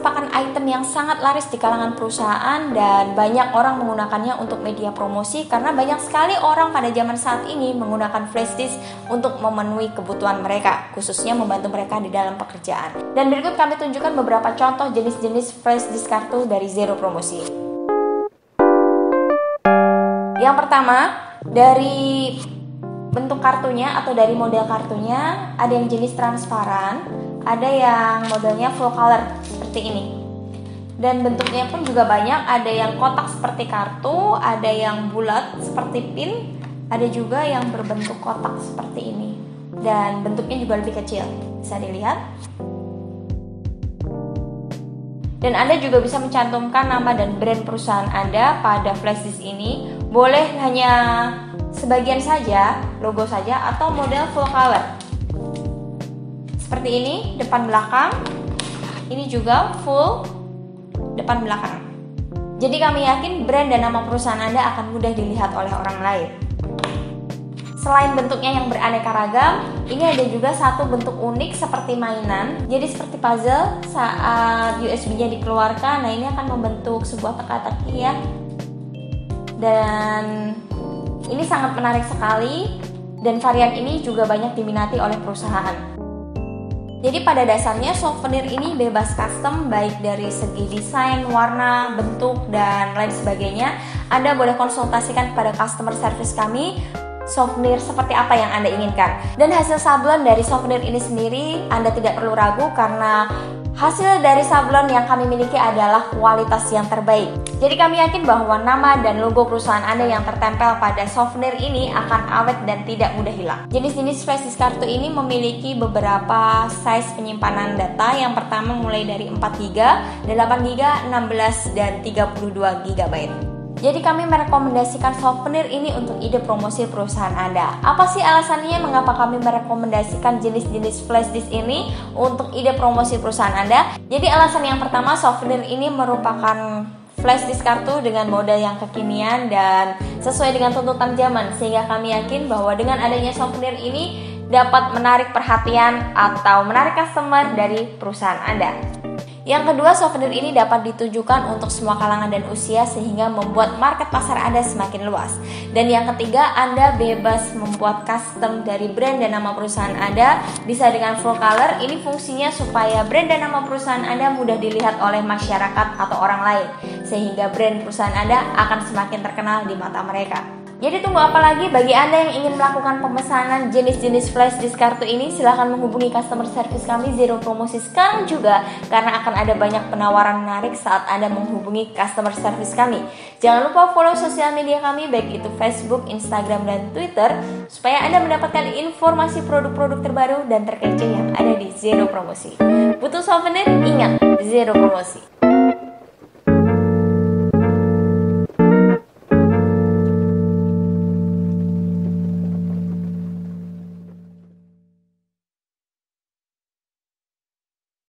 merupakan item yang sangat laris di kalangan perusahaan dan banyak orang menggunakannya untuk media promosi karena banyak sekali orang pada zaman saat ini menggunakan flash disk untuk memenuhi kebutuhan mereka, khususnya membantu mereka di dalam pekerjaan. Dan berikut kami tunjukkan beberapa contoh jenis-jenis flash disk kartu dari Zero Promosi. Yang pertama, dari bentuk kartunya atau dari model kartunya, ada yang jenis transparan, ada yang modelnya full color seperti ini. Dan bentuknya pun juga banyak, ada yang kotak seperti kartu, ada yang bulat seperti pin, ada juga yang berbentuk kotak seperti ini. Dan bentuknya juga lebih kecil, bisa dilihat. Dan Anda juga bisa mencantumkan nama dan brand perusahaan Anda pada flash disk ini. Boleh hanya sebagian saja, logo saja, atau model full color. Seperti ini, depan belakang. Ini juga full depan belakang. Jadi kami yakin brand dan nama perusahaan Anda akan mudah dilihat oleh orang lain. Selain bentuknya yang beraneka ragam, ini ada juga satu bentuk unik seperti mainan. Jadi seperti puzzle, saat USB-nya dikeluarkan, nah ini akan membentuk sebuah teka-teki ya. Dan ini sangat menarik sekali, dan varian ini juga banyak diminati oleh perusahaan. Jadi pada dasarnya souvenir ini bebas custom, baik dari segi desain, warna, bentuk, dan lain sebagainya. Anda boleh konsultasikan kepada customer service kami souvenir seperti apa yang Anda inginkan. Dan hasil sablon dari souvenir ini sendiri Anda tidak perlu ragu karena hasil dari sablon yang kami miliki adalah kualitas yang terbaik. Jadi kami yakin bahwa nama dan logo perusahaan Anda yang tertempel pada souvenir ini akan awet dan tidak mudah hilang. Jenis-jenis flash disk kartu ini memiliki beberapa size penyimpanan data. Yang pertama mulai dari 4GB, 8GB, 16, dan 32GB. Jadi kami merekomendasikan souvenir ini untuk ide promosi perusahaan Anda. Apa sih alasannya mengapa kami merekomendasikan jenis-jenis flash disk ini untuk ide promosi perusahaan Anda? Jadi alasan yang pertama, souvenir ini merupakan flash disk kartu dengan model yang kekinian dan sesuai dengan tuntutan zaman, sehingga kami yakin bahwa dengan adanya souvenir ini dapat menarik perhatian atau menarik customer dari perusahaan Anda. Yang kedua, souvenir ini dapat ditujukan untuk semua kalangan dan usia sehingga membuat market pasar Anda semakin luas. Dan yang ketiga, Anda bebas membuat custom dari brand dan nama perusahaan Anda, bisa dengan full color. Ini fungsinya supaya brand dan nama perusahaan Anda mudah dilihat oleh masyarakat atau orang lain, sehingga brand perusahaan Anda akan semakin terkenal di mata mereka. Jadi tunggu apa lagi? Bagi Anda yang ingin melakukan pemesanan jenis-jenis flash disk kartu ini, silahkan menghubungi customer service kami Zero Promosi sekarang juga, karena akan ada banyak penawaran menarik saat Anda menghubungi customer service kami. Jangan lupa follow sosial media kami, baik itu Facebook, Instagram, dan Twitter, supaya Anda mendapatkan informasi produk-produk terbaru dan terkece yang ada di Zero Promosi. Butuh souvenir? Ingat, Zero Promosi.